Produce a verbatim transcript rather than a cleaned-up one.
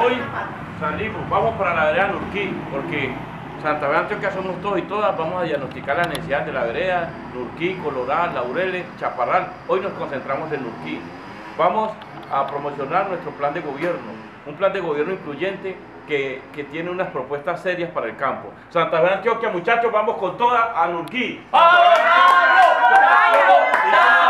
hoy salimos, vamos para la vereda Nurquí, porque Santa Fe de Antioquia somos todos y todas, vamos a diagnosticar las necesidades de la vereda, Nurquí, Colorado, Laureles, Chaparral. Hoy nos concentramos en Nurquí. Vamos a promocionar nuestro plan de gobierno, un plan de gobierno incluyente que, que tiene unas propuestas serias para el campo. Santa Fe de Antioquia, muchachos, vamos con toda a Nurquí. ¡Vamos!